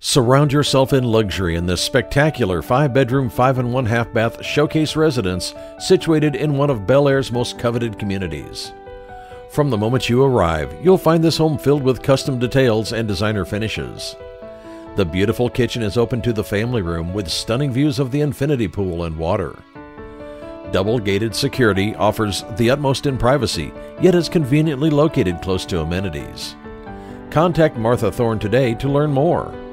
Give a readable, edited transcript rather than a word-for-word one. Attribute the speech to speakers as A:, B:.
A: Surround yourself in luxury in this spectacular 5-bedroom, 5 1/2 bath showcase residence situated in one of Belleair's most coveted communities. From the moment you arrive, you'll find this home filled with custom details and designer finishes. The beautiful kitchen is open to the family room with stunning views of the infinity pool and water. Double-gated security offers the utmost in privacy, yet is conveniently located close to amenities. Contact Martha Thorn today to learn more.